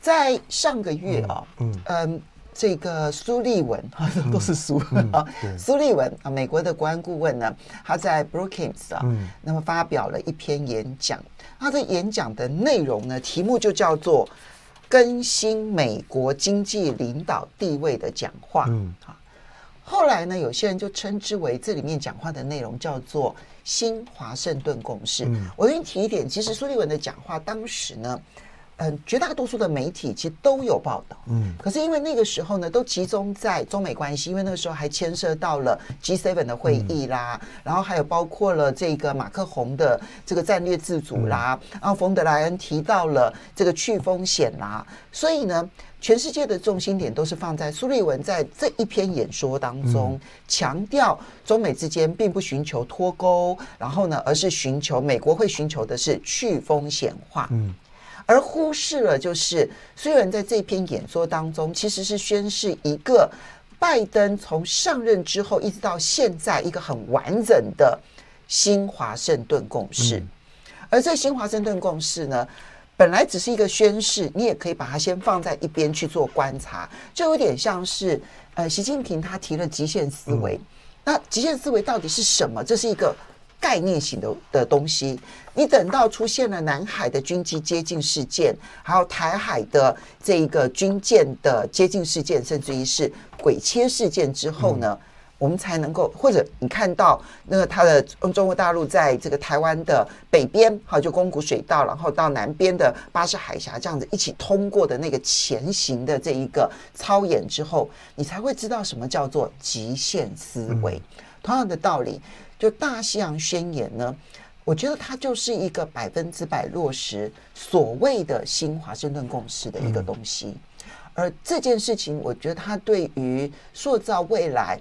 在上个月这个苏利文都是苏苏利文啊，美国的国安顾问呢，他在 Brookings 那么发表了一篇演讲。他的演讲的内容呢，题目就叫做更新美国经济领导地位的讲话。后来呢，有些人就称之为这里面讲话的内容叫做新华盛顿共识。我愿意提一点，其实苏利文的讲话当时呢，绝大多数的媒体其实都有报道，可是因为那个时候呢，都集中在中美关系，因为那个时候还牵涉到了 G7 的会议啦，然后还有包括了这个马克宏的这个战略自主啦，然后冯德莱恩提到了这个去风险啦，所以呢，全世界的重心点都是放在苏利文在这一篇演说当中，强调中美之间并不寻求脱钩，然后呢，而是美国会寻求的是去风险化。而忽视了，就是苏利文在这篇演说当中，其实是宣示一个拜登从上任之后一直到现在一个很完整的新华盛顿共识。而这新华盛顿共识呢，本来只是一个宣示，你也可以把它先放在一边去做观察，就有点像是习近平他提了极限思维。那极限思维到底是什么？这是一个概念型的东西，你等到出现了南海的军机接近事件，还有台海的这个军舰的接近事件，甚至于是轨切事件之后呢，我们才能够，或者你看到那个他的中国大陆在这个台湾的北边，好，就宫古水道，然后到南边的巴士海峡这样子一起通过的那个前行的这一个操演之后，你才会知道什么叫做极限思维。同样的道理。就大西洋宣言呢，我觉得它就是一个100%落实所谓的新华盛顿共识的一个东西。而这件事情，我觉得它对于塑造未来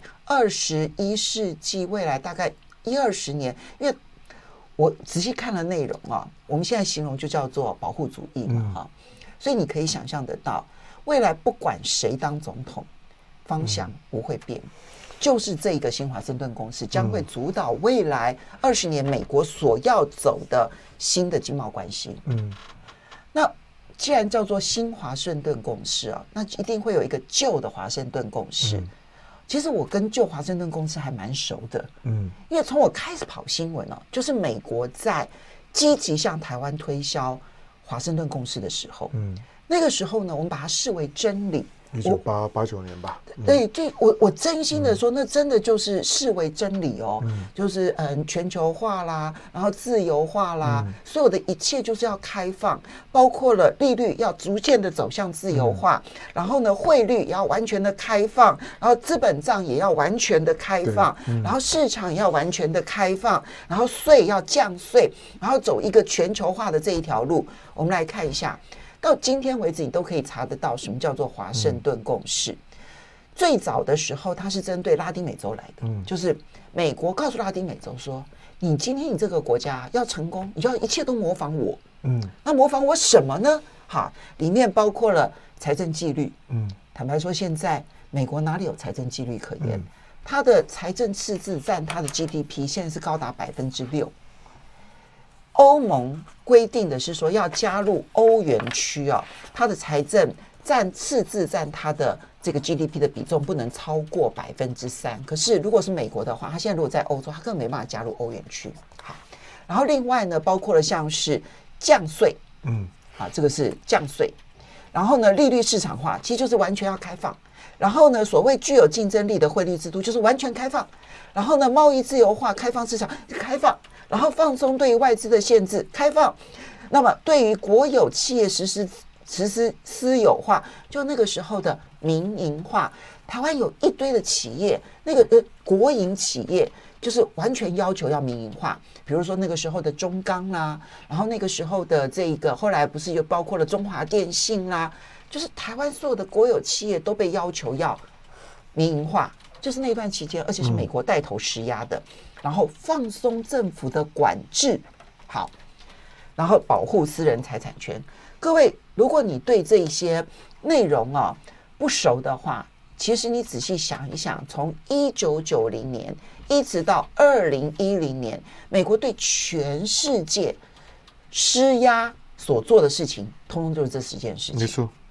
21世纪未来大概10-20年，因为我仔细看了内容啊，我们现在形容就叫做保护主义嘛哈，所以你可以想象得到，未来不管谁当总统，方向不会变。就是这个新华盛顿共识将会主导未来20年美国所要走的新的经贸关系。那既然叫做新华盛顿共识啊，那一定会有一个旧的华盛顿共识。其实我跟旧华盛顿共识还蛮熟的，因为从我开始跑新闻啊，就是美国在积极向台湾推销华盛顿共识的时候，那个时候呢，我们把它视为真理。 1989年吧。 对，我真心的说，那真的就是视为真理哦。就是全球化啦，然后自由化啦，所有的一切就是要开放，包括了利率要逐渐的走向自由化，然后呢，汇率也要完全的开放，然后资本账也要完全的开放，然后市场也要完全的开放，然后税要降税，然后走一个全球化的这一条路。我们来看一下。到今天为止，你都可以查得到什么叫做华盛顿共识。最早的时候，它是针对拉丁美洲来的，就是美国告诉拉丁美洲说：“你今天你这个国家要成功，你就要一切都模仿我。”那模仿我什么呢？好，里面包括了财政纪律。坦白说，现在美国哪里有财政纪律可言？它的财政赤字占它的 GDP 现在是高达6%。欧盟规定的是说要加入欧元区啊，它的财政赤字占它的这个 GDP 的比重不能超过3%。可是如果是美国的话，它现在如果在欧洲，它根本没办法加入欧元区。好，然后另外呢，包括了像是降税，这个是降税。然后呢，利率市场化其实就是完全要开放。然后呢，所谓具有竞争力的汇率制度就是完全开放。然后呢，贸易自由化、开放市场开放。然后放松对于外资的限制，开放。那么对于国有企业实施私有化，就那个时候的民营化。台湾有一堆的企业，那个国营企业就是完全要求要民营化。比如说那个时候的中钢啦，然后那个时候的这个后来不是又包括了中华电信啦，就是台湾所有的国有企业都被要求要民营化。就是那段期间，而且是美国带头施压的，然后放松政府的管制，好，然后保护私人财产权。各位，如果你对这些内容不熟的话，其实你仔细想一想，从1990年一直到2010年，美国对全世界施压所做的事情，通通就是这10件事情。 没错。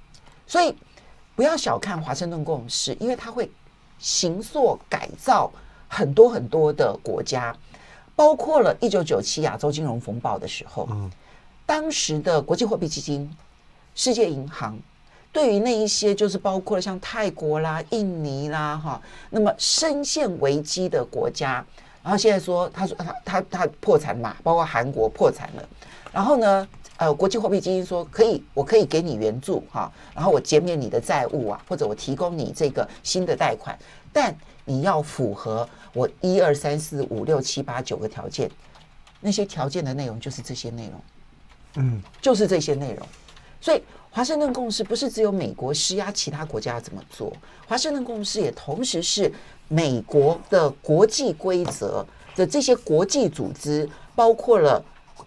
所以不要小看华盛顿共识，因为它会形塑改造很多很多的国家，包括了1997亚洲金融风暴的时候，当时的国际货币基金、世界银行对于那一些就是包括了像泰国啦、印尼啦哈，那么深陷危机的国家，然后现在说他说他破产嘛，包括韩国破产了，然后呢国际货币基金说可以，我可以给你援助哈，然后我减免你的债务啊，或者我提供你这个新的贷款，但你要符合我1、2、3、4、5、6、7、8、9个条件，那些条件的内容就是这些内容，就是这些内容。所以华盛顿共识不是只有美国施压其他国家要怎么做，华盛顿共识也同时是美国的国际规则的这些国际组织，包括了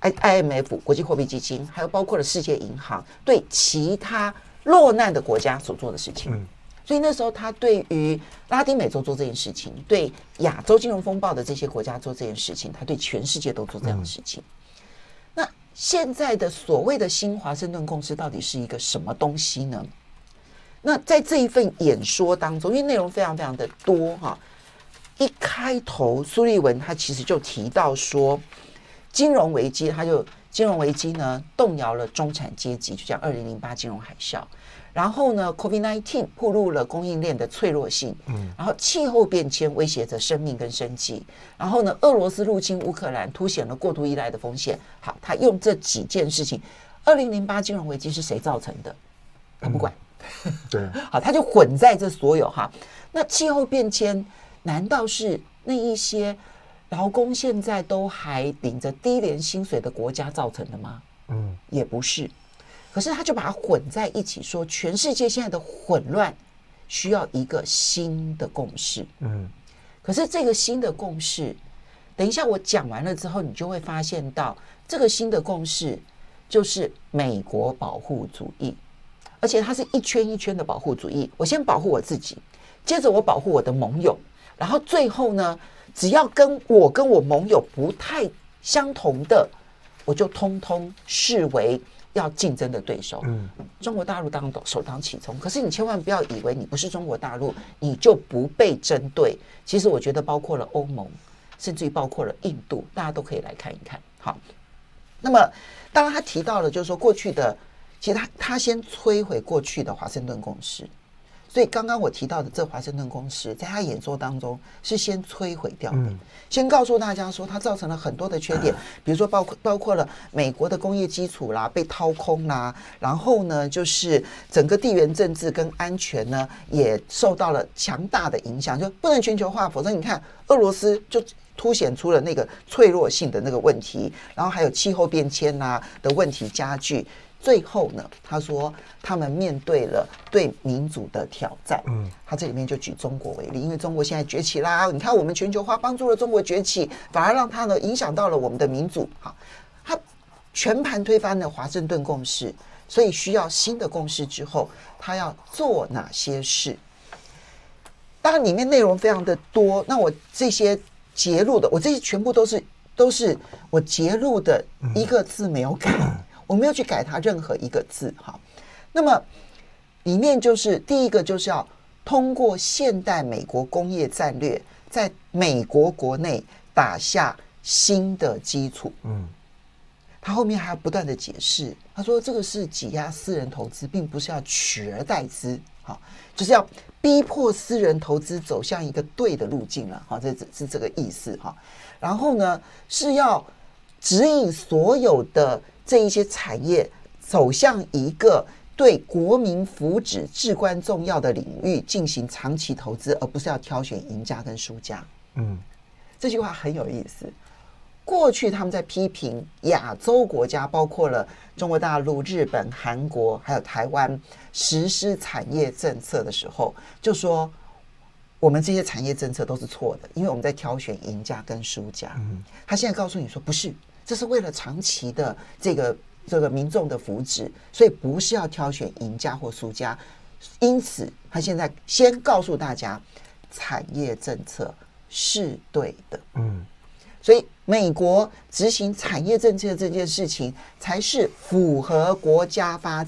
IMF 国际货币基金，还有包括了世界银行对其他落难的国家所做的事情。所以那时候他对于拉丁美洲做这件事情，对亚洲金融风暴的这些国家做这件事情，他对全世界都做这样的事情。那现在的所谓的新华盛顿共识到底是一个什么东西呢？那在这一份演说当中，因为内容非常非常的多哈，一开头苏立文他其实就提到说，金融危机呢动摇了中产阶级，就讲2008金融海啸。然后呢 ，COVID-19 暴露了供应链的脆弱性，然后气候变迁威胁着生命跟生计，然后呢，俄罗斯入侵乌克兰凸显了过度依赖的风险。好，他用这几件事情，2008金融危机是谁造成的？他不管， 对， 好，他就混在这所有哈。那气候变迁难道是那一些劳工现在都还领着低廉薪水的国家造成的吗？也不是。可是他就把它混在一起，说全世界现在的混乱需要一个新的共识。可是这个新的共识，等一下我讲完了之后，你就会发现到这个新的共识就是美国保护主义，而且它是一圈一圈的保护主义。我先保护我自己，接着我保护我的盟友，然后最后呢，只要跟我盟友不太相同的，我就通通视为要竞争的对手。中国大陆当然首当其冲，可是你千万不要以为你不是中国大陆你就不被针对。其实我觉得包括了欧盟，甚至于包括了印度，大家都可以来看一看。好，那么当然他提到了就是说过去的，其实他先摧毁过去的华盛顿共识。所以刚刚我提到的这华盛顿共识，在他演说当中是先摧毁掉的，先告诉大家说它造成了很多的缺点，比如说包括了美国的工业基础啦被掏空啦，然后呢就是整个地缘政治跟安全呢也受到了强大的影响，就不能全球化，否则你看俄罗斯就凸显出了那个脆弱性的那个问题，然后还有气候变迁啊的问题加剧。最后呢，他说他们面对了对民主的挑战。他这里面就举中国为例，因为中国现在崛起啦，你看我们全球化帮助了中国崛起，反而让它呢影响到了我们的民主。好，他全盘推翻了华盛顿共识，所以需要新的共识之后，他要做哪些事？当然里面内容非常的多，那我这些截录的，我这些全部都是我截录的，一个字没有改。我没有去改它任何一个字哈。那么里面就是第一个就是要通过现代美国工业战略，在美国国内打下新的基础。他后面还要不断的解释，他说这个是挤压私人投资，并不是要取而代之，就是要逼迫私人投资走向一个对的路径了，这是这个意思哈。然后呢是要指引所有的这一些产业走向一个对国民福祉至关重要的领域进行长期投资，而不是要挑选赢家跟输家。这句话很有意思。过去他们在批评亚洲国家，包括了中国大陆、日本、韩国还有台湾实施产业政策的时候，就说我们这些产业政策都是错的，因为我们在挑选赢家跟输家。他现在告诉你说不是，这是为了长期的这个民众的福祉，所以不是要挑选赢家或输家。因此他现在先告诉大家产业政策是对的。所以美国执行产业政策这件事情才是符合国家发展、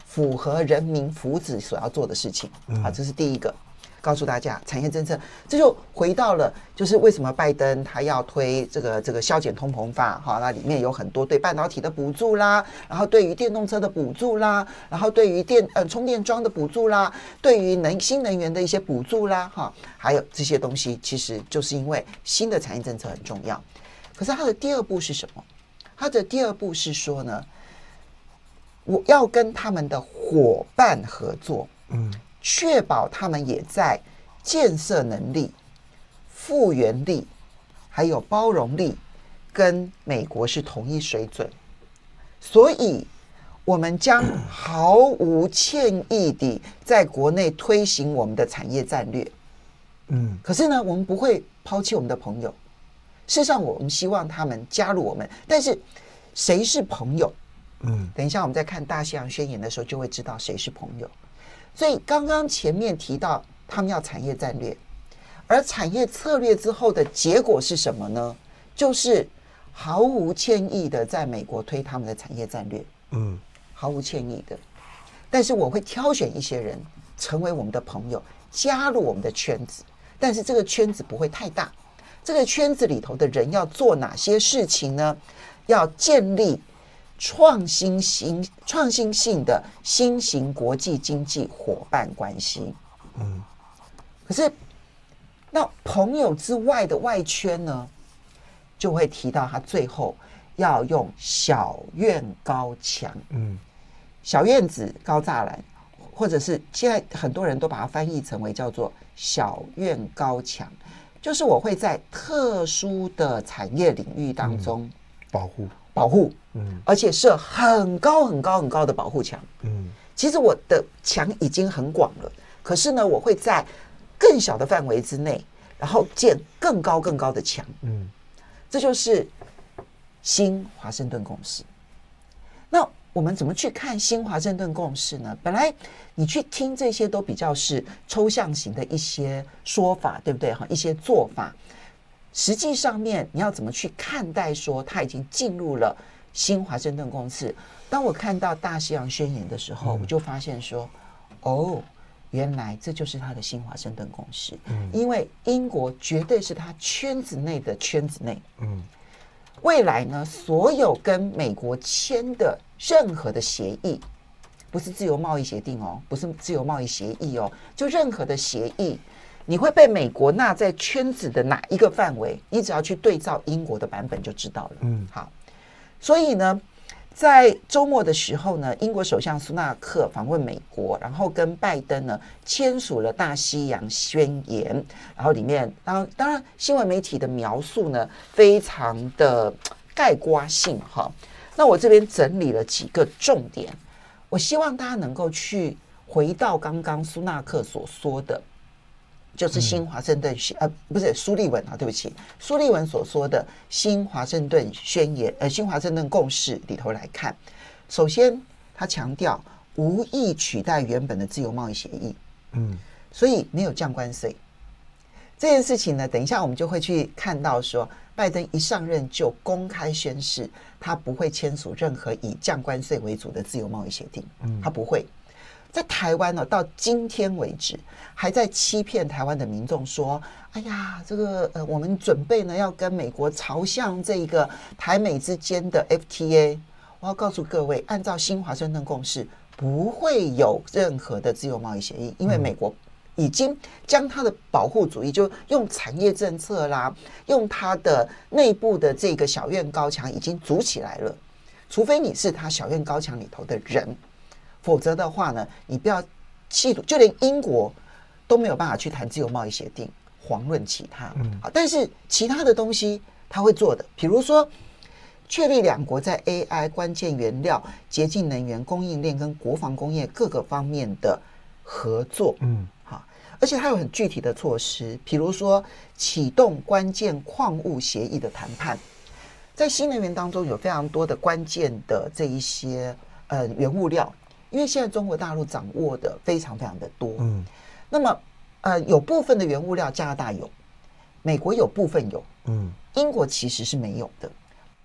符合人民福祉所要做的事情。好，这是第一个。告诉大家产业政策，这就回到了就是为什么拜登他要推这个削减通膨法，好，那里面有很多对半导体的补助啦，然后对于电动车的补助啦，然后对于充电桩的补助啦，对于新能源的一些补助啦，哈，还有这些东西，其实就是因为新的产业政策很重要。可是它的第二步是什么？它的第二步是说呢，我要跟他们的伙伴合作，确保他们也在建设能力、复原力还有包容力跟美国是同一水准，所以我们将毫无歉意地在国内推行我们的产业战略。可是呢，我们不会抛弃我们的朋友。事实上，我们希望他们加入我们，但是谁是朋友？等一下我们在看大西洋宣言的时候就会知道谁是朋友。所以刚刚前面提到他们要产业战略，而产业策略之后的结果是什么呢？就是毫无歉意的在美国推他们的产业战略，毫无歉意的。但是我会挑选一些人成为我们的朋友，加入我们的圈子，但是这个圈子不会太大。这个圈子里头的人要做哪些事情呢？要建立创新性的新型国际经济伙伴关系。可是那朋友之外的外圈呢，就会提到他最后要用小院高墙。小院子高栅栏，或者是现在很多人都把它翻译成为叫做小院高墙，就是我会在特殊的产业领域当中保护，而且设很高很高很高的保护墙。其实我的墙已经很广了，可是呢，我会在更小的范围之内，然后建更高更高的墙。这就是新华盛顿共识。那我们怎么去看新华盛顿共识呢？本来你去听这些都比较是抽象型的一些说法，对不对？一些做法。实际上面你要怎么去看待说它已经进入了新华盛顿共识？当我看到大西洋宣言的时候，我就发现说，原来这就是它的新华盛顿共识。因为英国绝对是它圈子内的圈子内。未来呢，所有跟美国签的任何的协议，不是自由贸易协定哦，不是自由贸易协议哦，就任何的协议，你会被美国纳在圈子的哪一个范围？你只要去对照英国的版本就知道了。好，所以呢，在周末的时候呢，英国首相苏纳克访问美国，然后跟拜登呢签署了大西洋宣言，然后里面当然新闻媒体的描述呢非常的概括性哈。那我这边整理了几个重点，我希望大家能够去回到刚刚苏纳克所说的，就是新华盛顿不是苏利文啊，对不起，苏利文所说的新华盛顿宣言新华盛顿共识里头来看，首先他强调无意取代原本的自由贸易协议，所以没有降关税这件事情呢，等一下我们就会去看到说，拜登一上任就公开宣示，他不会签署任何以降关税为主的自由贸易协定，他不会。在台湾呢，到今天为止，还在欺骗台湾的民众说：“哎呀，这个我们准备呢要跟美国朝向这个台美之间的 FTA。”我要告诉各位，按照新华盛顿共识，不会有任何的自由贸易协议，因为美国已经将它的保护主义，就用产业政策啦，用它的内部的这个小院高墙已经筑起来了。除非你是他小院高墙里头的人。否则的话呢，你不要企图，就连英国都没有办法去谈自由贸易协定，遑论其他。但是其他的东西他会做的，比如说确立两国在 AI 关键原料、洁净能源供应链跟国防工业各个方面的合作。而且它有很具体的措施，比如说启动关键矿物协议的谈判。在新能源当中有非常多的关键的这一些原物料。因为现在中国大陆掌握的非常非常的多，那么有部分的原物料加拿大有，美国有部分有，英国其实是没有的。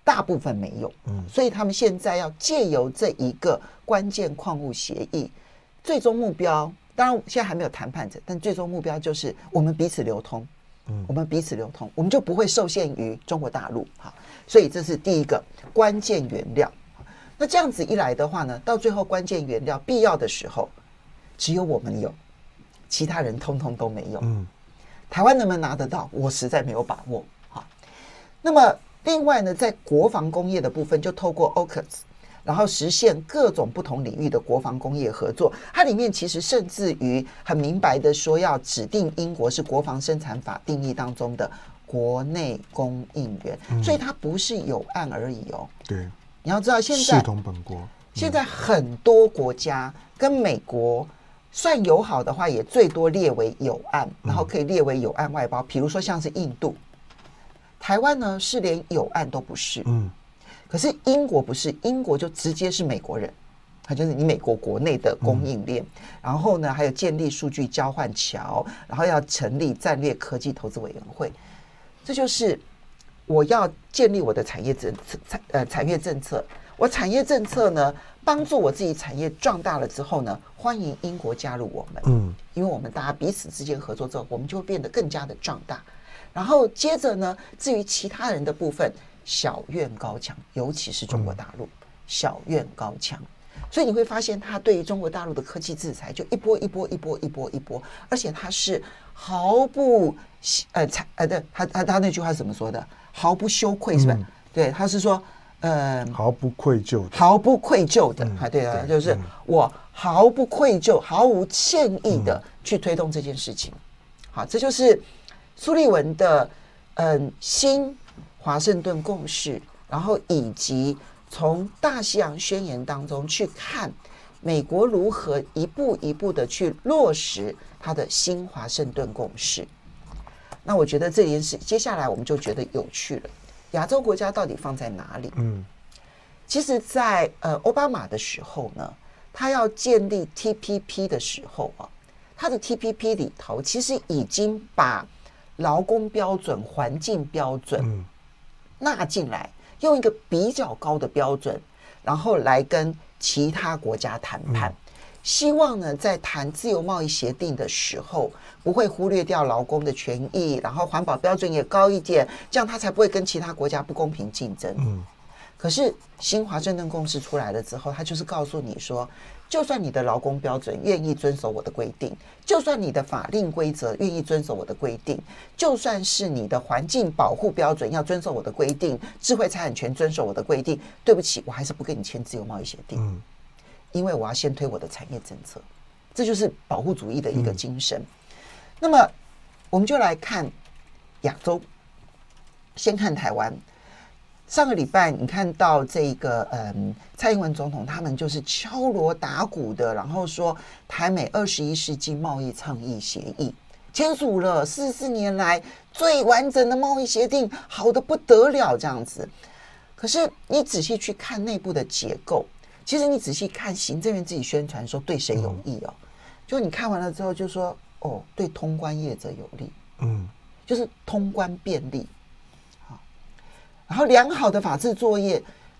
大部分没有，所以他们现在要借由这一个关键矿物协议，最终目标当然现在还没有谈判者，但最终目标就是我们彼此流通，我们彼此流通，我们就不会受限于中国大陆。好，所以这是第一个关键原料。那这样子一来的话呢，到最后关键原料必要的时候，只有我们有，其他人通通都没有。台湾能不能拿得到，我实在没有把握。好，那么另外呢，在国防工业的部分，就透过 AUKUS， 然后实现各种不同领域的国防工业合作。它里面其实甚至于很明白的说，要指定英国是国防生产法定义当中的国内供应源，所以它不是有案而已哦。 对， 你要知道现在视同本国， 现在很多国家跟美国算友好的话，也最多列为友岸，然后可以列为友岸外包。比如说像是印度，台湾呢是连友岸都不是。可是英国不是，英国就直接是美国人，它就是你美国国内的供应链。然后呢，还有建立数据交换桥，然后要成立战略科技投资委员会。这就是我要建立我的产业政策。我产业政策呢，帮助我自己产业壮大了之后呢，欢迎英国加入我们。因为我们大家彼此之间合作之后，我们就会变得更加的壮大。然后接着呢，至于其他人的部分，小院高墙，尤其是中国大陆，小院高墙。所以你会发现，他对于中国大陆的科技制裁就一波一波一波一波一波，而且他是毫不他那句话是怎么说的？毫不羞愧，是吧？对，他是说毫不愧疚的， 毫不愧疚的，对啊，就是我毫不愧疚、毫无歉意的去推动这件事情。好，这就是苏利文的新华盛顿共识，然后以及从大西洋宣言当中去看美国如何一步一步的去落实它的新华盛顿共识。那我觉得这件事接下来我们就觉得有趣了，亚洲国家到底放在哪里？其实在奥巴马的时候呢，他要建立 TPP 的时候啊，他的 TPP 里头其实已经把劳工标准、环境标准纳进来，用一个比较高的标准，然后来跟其他国家谈判。希望呢，在谈自由贸易协定的时候，不会忽略掉劳工的权益，然后环保标准也高一点，这样他才不会跟其他国家不公平竞争。可是新华盛顿共识出来了之后，他就是告诉你说，就算你的劳工标准愿意遵守我的规定，就算你的法令规则愿意遵守我的规定，就算是你的环境保护标准要遵守我的规定，智慧财产权遵守我的规定，对不起，我还是不跟你签自由贸易协定。因为我要先推我的产业政策，这就是保护主义的一个精神。那么我们就来看亚洲，先看台湾。上个礼拜你看到这个蔡英文总统他们就是敲锣打鼓的，然后说台美21世纪贸易倡议协议签署了44年来最完整的贸易协定，好得不得了这样子。可是你仔细去看内部的结构，其实你仔细看行政院自己宣传说对谁有益哦，就你看完了之后就说哦，对通关业者有利，就是通关便利。然后良好的法治作业，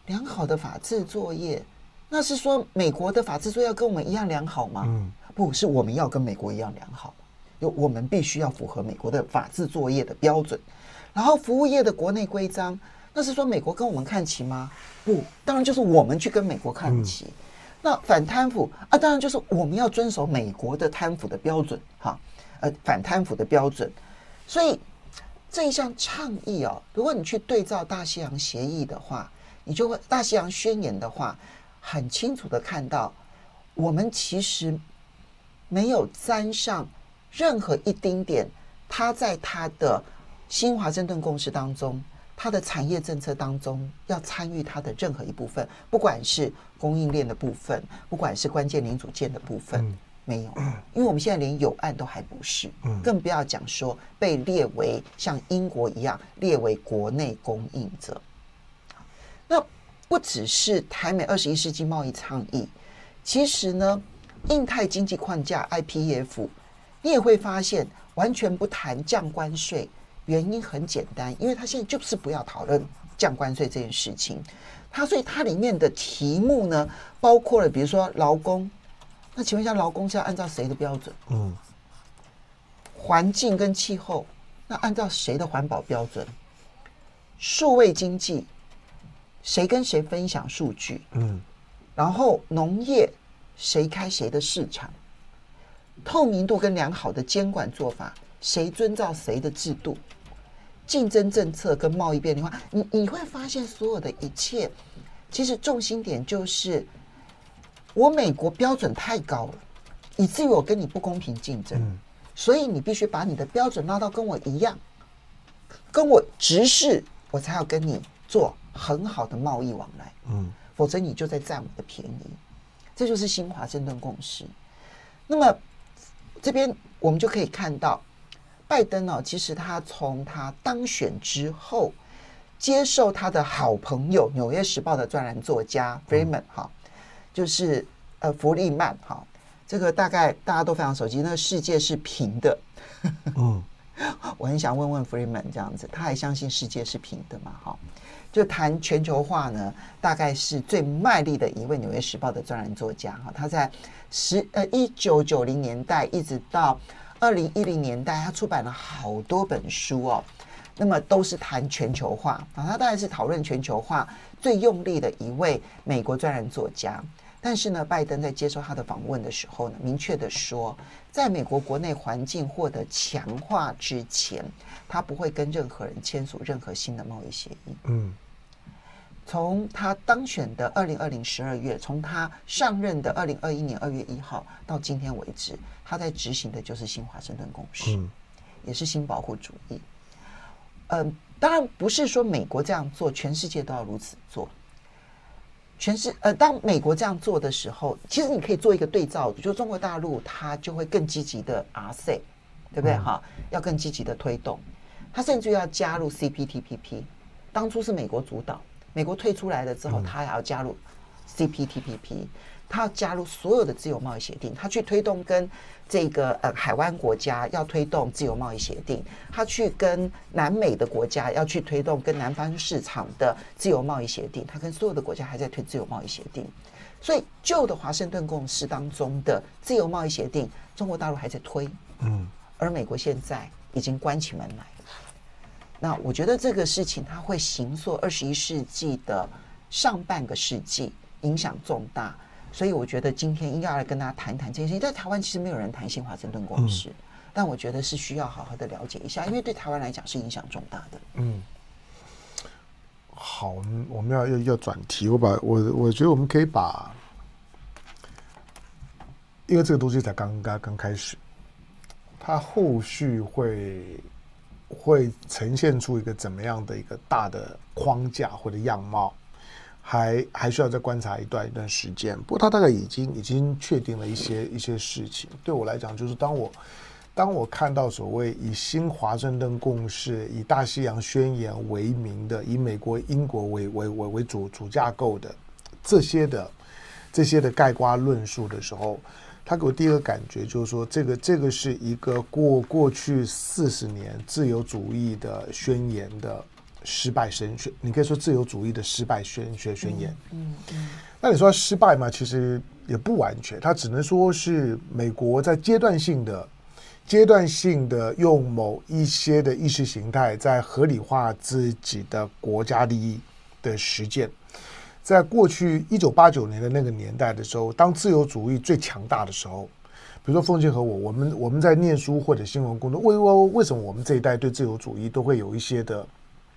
那是说美国的法治作业要跟我们一样良好吗？不是，我们要跟美国一样良好，我们必须要符合美国的法治作业的标准。然后服务业的国内规章，那是说美国跟我们看齐吗？不，当然就是我们去跟美国看齐。那反贪腐啊，当然就是我们要遵守美国的贪腐的标准，反贪腐的标准。所以这一项倡议哦，如果你去对照大西洋协议的话，你就会大西洋宣言的话，很清楚的看到，我们其实没有沾上任何一丁点，他在他的新华盛顿共识当中，他的产业政策当中要参与他的任何一部分，不管是供应链的部分，不管是关键零组件的部分。没有，因为我们现在连友岸都还不是，更不要讲说被列为像英国一样列为国内供应者。那不只是台美21世纪贸易倡议，其实呢，印太经济框架 IPEF， 你也会发现完全不谈降关税，原因很简单，因为他现在就是不要讨论降关税这件事情。所以它里面的题目呢，包括了比如说劳工，那请问一下，劳工是要按照谁的标准？环境跟气候，那按照谁的环保标准？数位经济，谁跟谁分享数据？然后农业，谁开谁的市场？透明度跟良好的监管做法，谁遵照谁的制度？竞争政策跟贸易便利化，你会发现所有的一切，其实重心点就是我美国标准太高了，以至于我跟你不公平竞争，所以你必须把你的标准拉到跟我一样，跟我直视，我才要跟你做很好的贸易往来，否则你就在占我的便宜。这就是新华盛顿共识。那么这边我们就可以看到，拜登其实他从他当选之后，接受他的好朋友《纽约时报》的专栏作家 Freeman 就是弗利曼这个大概大家都非常熟悉，那个世界是平的。我很想问问 Freeman 这样子，他还相信世界是平的吗？就谈全球化呢，大概是最卖力的一位《纽约时报》的专栏作家他在1990年代一直到2010年代，他出版了好多本书那么都是谈全球化他当然是讨论全球化最用力的一位美国专栏作家。但是呢，拜登在接受他的访问的时候呢，明确的说，在美国国内环境获得强化之前，他不会跟任何人签署任何新的贸易协议。从他当选的2020 12月，从他上任的2021年2月1号到今天为止，他在执行的就是新华盛顿共识，也是新保护主义。当然不是说美国这样做，全世界都要如此做。当美国这样做的时候，其实你可以做一个对照，就中国大陆它就会更积极的 RCEP， 对不对？要更积极的推动，它甚至要加入 CPTPP。当初是美国主导，美国退出来了之后，它也要加入 CPTPP， 它要加入所有的自由贸易协定，它去推动跟这个海湾国家要推动自由贸易协定，它去跟南美的国家要去推动跟南方市场的自由贸易协定，它跟所有的国家还在推自由贸易协定。所以旧的华盛顿共识当中的自由贸易协定，中国大陆还在推，而美国现在已经关起门来了。那我觉得这个事情它会形塑21世纪的上半个世纪，影响重大。所以我觉得今天应该要来跟大家谈谈这件事情。在台湾其实没有人谈新华盛顿共识，但我觉得是需要好好的了解一下，因为对台湾来讲是影响重大的。 好，我们要转题，我觉得我们可以把，因为这个东西才刚开始，它后续会呈现出一个怎么样的一个大的框架或者样貌。还需要再观察一段时间，不过他大概已经确定了一些事情。对我来讲，就是当我看到所谓以新华盛顿共识、以大西洋宣言为名的，以美国、英国为主架构的这些的概括论述的时候，他给我第一个感觉就是说，这个是一个过去40年自由主义的宣言的失败宣言，你可以说自由主义的失败宣言。那你说失败嘛，其实也不完全，它只能说是美国在阶段性的用某一些的意识形态在合理化自己的国家利益的实践。在过去1989年的那个年代的时候，当自由主义最强大的时候，比如说凤姐和我们在念书或者新闻工作，为什么我们这一代对自由主义都会有一些的，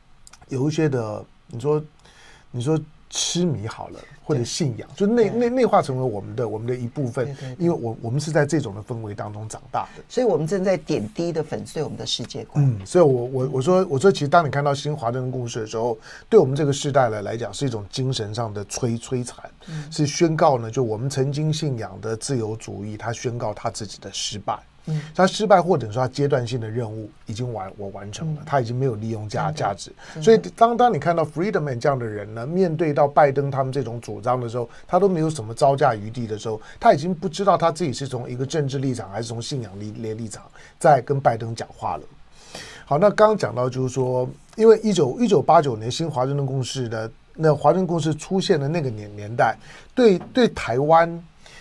你说痴迷好了，或者信仰，就内化成为我们的一部分，因为我们是在这种的氛围当中长大的， 所以我们正在点滴的粉碎我们的世界观。 所以我说，其实当你看到新华盛顿共识的时候，对我们这个世代来讲，是一种精神上的摧残，是宣告呢，就我们曾经信仰的自由主义，它宣告它自己的失败。他失败，或者说他阶段性的任务已经完成了，他已经没有利用价值。所以当你看到 Friedman 这样的人呢，面对到拜登他们这种主张的时候，他都没有什么招架余地的时候，他已经不知道他自己是从一个政治立场还是从信仰立场在跟拜登讲话了。好，那刚刚讲到就是说， 因为1989年新华盛顿共识的那华盛顿共识出现的那个年代，对台湾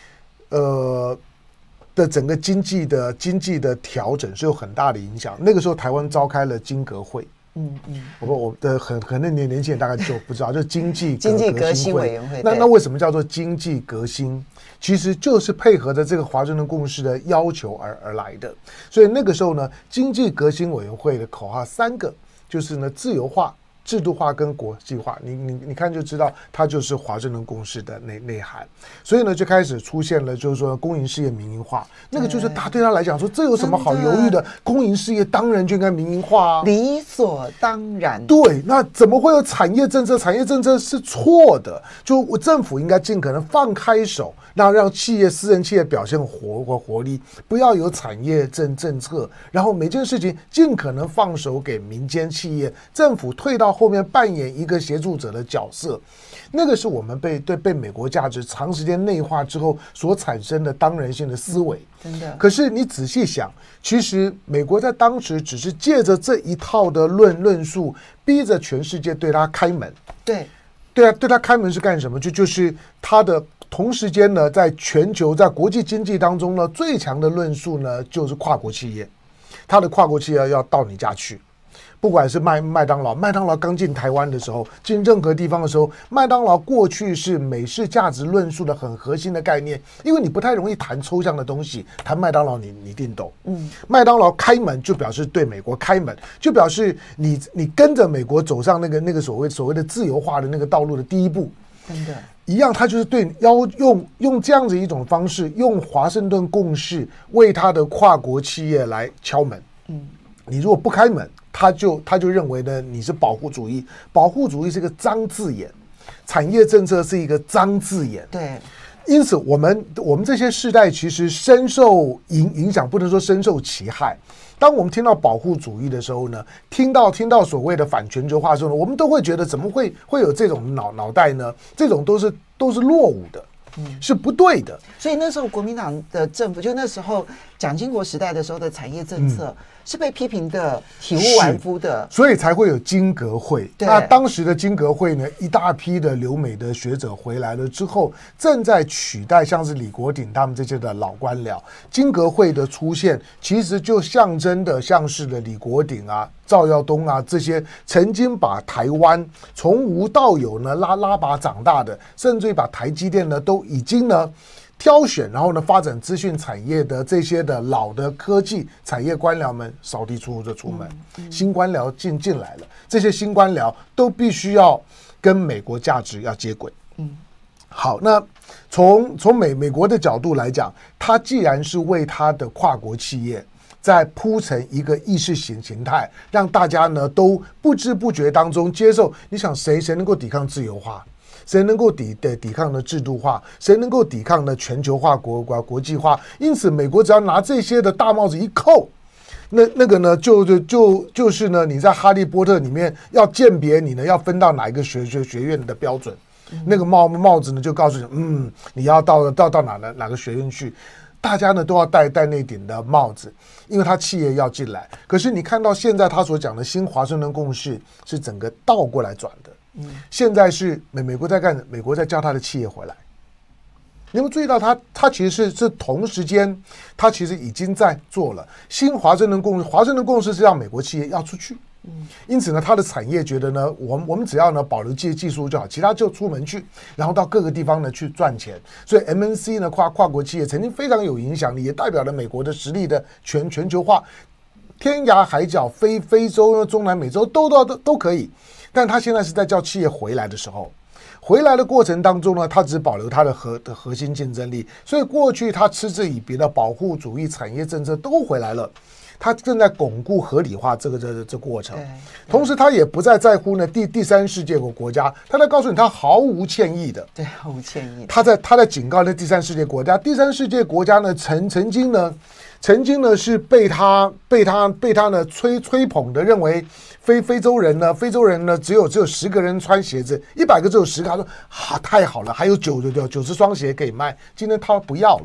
的整个经济的调整是有很大的影响。那个时候台湾召开了经革会。我的很多年轻人大概就不知道，就经济革新委员会。 那为什么叫做经济革新？其实就是配合着这个华盛顿共识的要求而来的。所以那个时候呢，经济革新委员会的口号3个，就是呢自由化、制度化跟国际化，你看就知道，它就是华盛顿共识的内涵。所以呢，就开始出现了，就是说公营事业民营化，那个就是他对他来讲说，这有什么好犹豫的？公营事业当然就应该民营化啊， 理所当然。 对，那怎么会有产业政策？产业政策是错的，就政府应该尽可能放开手，让私人企业表现活力，不要有产业政策，然后每件事情尽可能放手给民间企业，政府退到后面扮演一个协助者的角色。那个是我们被美国价值长时间内化之后所产生的当然性的思维。 真的。可是你仔细想，其实美国在当时只是借着这一套的论述，逼着全世界对他开门。 对啊，对他开门是干什么？就是他的同时间呢，在全球在国际经济当中呢，最强的论述呢，就是跨国企业。他的跨国企业要到你家去。不管是麦当劳刚进台湾的时候，进任何地方的时候，麦当劳过去是美式价值论述的很核心的概念，因为你不太容易谈抽象的东西，谈麦当劳你一定懂。麦当劳开门就表示对美国开门，就表示你跟着美国走上那个所谓的自由化的那个道路的第一步。 真的， 一样，他就是对用这样子一种方式，用华盛顿共识为他的跨国企业来敲门。你如果不开门，他就认为呢你是保护主义，保护主义是个脏字眼，产业政策是一个脏字眼。 对， 因此我们这些世代其实深受影响，不能说深受其害。当我们听到保护主义的时候呢，听到所谓的反全球化的时候呢，我们都会觉得怎么会有这种脑袋呢？这种都是落伍的。是不对的。 所以那时候国民党的政府，就那时候蒋经国时代的时候的产业政策，是被批评的体无完肤的， 所以才会有经革会。那当时的经革会呢，一大批的留美的学者回来了之后，正在取代像是李国鼎他们这些的老官僚。经革会的出现，其实就象征的像是的李国鼎啊、赵耀东啊这些曾经把台湾从无到有呢拉拔长大的，甚至于把台积电呢都已经呢挑选，然后呢发展资讯产业的这些的老的科技产业官僚们扫地出门，新官僚进来了，这些新官僚都必须要跟美国价值要接轨。好，那从美国的角度来讲，他既然是为他的跨国企业在铺成一个意识形态，让大家呢都不知不觉当中接受。你想谁能够抵抗自由化？谁能够抵抗的制度化？谁能够抵抗的全球化、国际化？因此，美国只要拿这些的大帽子一扣，那个呢，就是呢，你在哈利波特里面要鉴别你呢，要分到哪一个学院的标准，那个帽子呢就告诉你，你要到哪个学院去。大家呢都要戴那顶的帽子，因为他企业要进来。可是你看到现在他所讲的新华盛顿共识是整个倒过来转的。现在是美国在干，美国在叫他的企业回来。你有没有注意到他其实是同时间，他其实已经在做了新华盛顿共识。华盛顿共识是让美国企业要出去。因此呢，他的产业觉得呢，我们只要呢保留技术就好，其他就出门去，然后到各个地方呢去赚钱。所以 MNC 呢跨国企业曾经非常有影响力，也代表了美国的实力的全球化，天涯海角、非洲、中南美洲都可以。但他现在是在叫企业回来的时候，回来的过程当中呢，他只保留他的核心竞争力。所以过去他嗤之以鼻的保护主义产业政策都回来了。他正在巩固合理化这过程，同时他也不再在乎呢第三世界国家，他在告诉你他毫无歉意的， 对，毫无歉意。 他在警告那第三世界国家，第三世界国家呢曾经呢是被他呢吹捧的，认为非洲人呢只有10个人穿鞋子，100个只有10个，他说太好了，还有90双鞋可以卖。今天他不要了。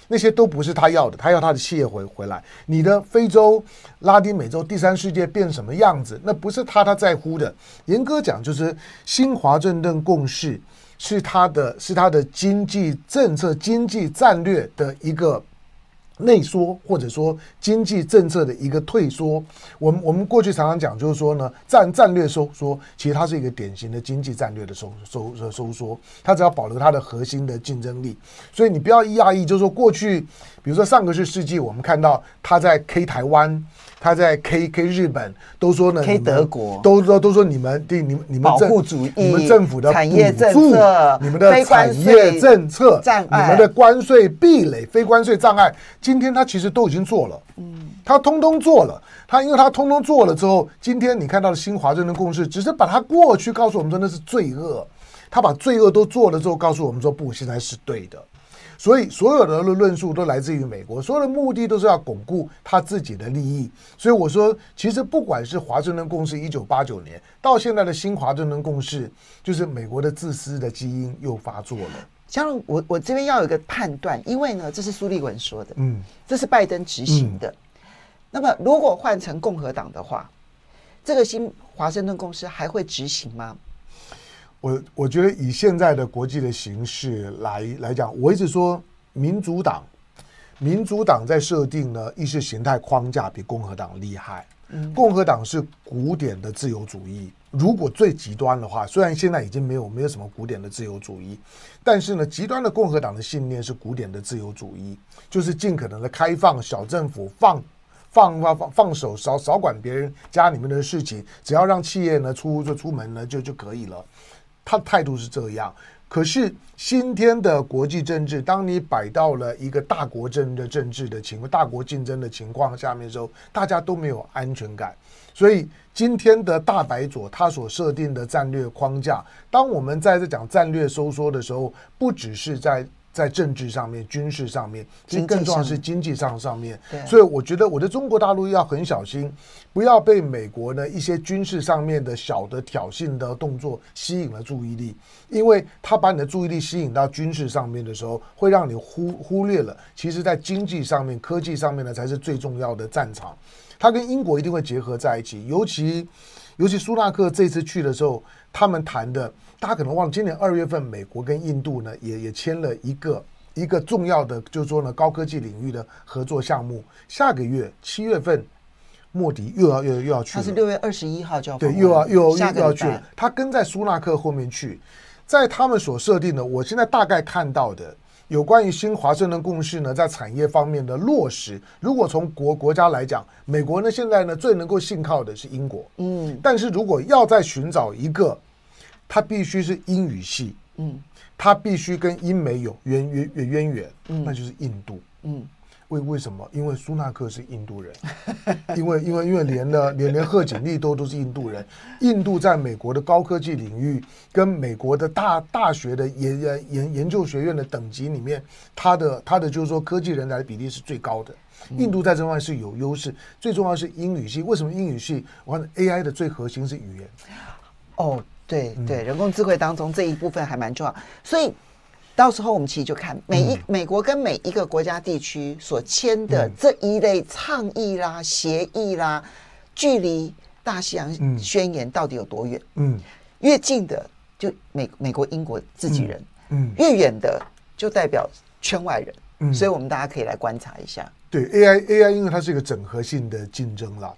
那些都不是他要的，他要他的企业回来。你的非洲、拉丁美洲、第三世界变什么样子，那不是他在乎的。严格讲，就是新华盛顿共识是他的经济政策、经济战略的一个内缩，或者说经济政策的一个退缩。我们过去常常讲，就是说呢，战略收缩，其实它是一个典型的经济战略的收缩，它只要保留它的核心的竞争力。所以你不要讶异，就是说过去，比如说上个世纪，我们看到它在 K 台湾，他在 K 日本，都说呢 ，K 德国都说你们保护主义， 你们政府的产业政策， 你们的产业政策障碍， 你们的关税壁垒、非关税障碍，今天他其实都已经做了，他通通做了。因为他通通做了之后，今天你看到的新华盛顿共识，只是把它过去告诉我们说那是罪恶，他把罪恶都做了之后，告诉我们说不，现在是对的。所以所有的论述都来自于美国，所有的目的都是要巩固他自己的利益。所以我说，其实不管是华盛顿共识1989年到现在的新华盛顿共识，就是美国的自私的基因又发作了。 嘉荣，我这边要有一个判断，因为呢，这是苏利文说的，这是拜登执行的。那么如果换成共和党的话，这个新华盛顿共识还会执行吗？ 我觉得以现在的国际的形势来讲，我一直说民主党在设定呢意识形态框架比共和党厉害。共和党是古典的自由主义，如果最极端的话，虽然现在已经没有什么古典的自由主义，但是呢，极端的共和党的信念是古典的自由主义，就是尽可能的开放小政府，放手，少管别人家里面的事情，只要让企业呢出门呢就可以了。他的态度是这样。可是今天的国际政治，当你摆到了一个大国政治的情况、大国竞争的情况下面的时候，大家都没有安全感。所以今天的大白左他所设定的战略框架，当我们在这讲战略收缩的时候，不只是在政治上面、军事上面，其实更重要是经济上面。所以我觉得我的中国大陆要很小心，不要被美国呢一些军事上面的小的挑衅的动作吸引了注意力，因为他把你的注意力吸引到军事上面的时候，会让你忽略了，其实在经济上面、科技上面呢才是最重要的战场。他跟英国一定会结合在一起，尤其苏纳克这次去的时候，他们谈的。大家可能忘了，今年2月份，美国跟印度呢也签了一个重要的，就是说呢高科技领域的合作项目。下个月7月份，莫迪又要去了。他是 6月21号就要对，又要去了。他跟在苏纳克后面去，在他们所设定的，我现在大概看到的有关于新华盛顿共识呢，在产业方面的落实，如果从国家来讲，美国呢现在呢最能够信靠的是英国，但是如果要再寻找一个。它必须是英语系，它必须跟英美有渊源，那就是印度，为什么？因为苏纳克是印度人，因为连贺锦丽都是印度人，印度在美国的高科技领域跟美国的大学的研究学院的等级里面，它的就是说科技人才的比例是最高的。印度在这方面是有优势，最重要是英语系。为什么英语系？我看 AI 的最核心是语言。 哦。对，人工智慧当中这一部分还蛮重要，所以到时候我们其实就看美国跟每一个国家地区所签的这一类倡议啦、协议啦，距离大西洋宣言到底有多远？越近的就美国、英国自己人，越远的就代表圈外人，所以我们大家可以来观察一下。 对 AI， 因为它是一个整合性的竞争啦，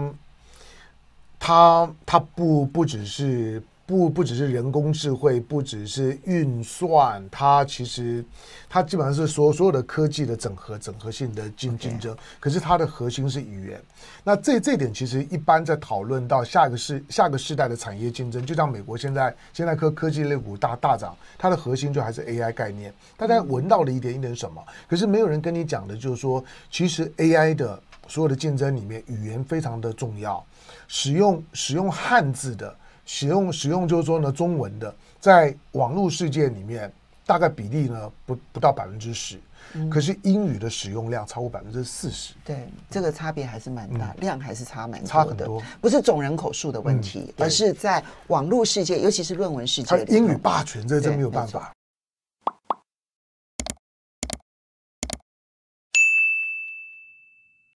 它不只是。不只是人工智慧，不只是运算，它基本上是所有的科技的整合性的竞争。可是它的核心是语言。那这点其实一般在讨论到下个世代的产业竞争，就像美国现在科技类股大涨，它的核心就还是 AI 概念。大家闻到了一点什么，可是没有人跟你讲的就是说，其实 AI 的所有的竞争里面，语言非常的重要，使用汉字的。使用就是说呢，中文的在网络世界里面大概比例呢不到10%，可是英语的使用量超过40%。 对，这个差别还是蛮大，量还是差蛮多的， 差很多。 不是总人口数的问题，而是在网络世界，尤其是论文世界里， 英语霸权这真没有办法。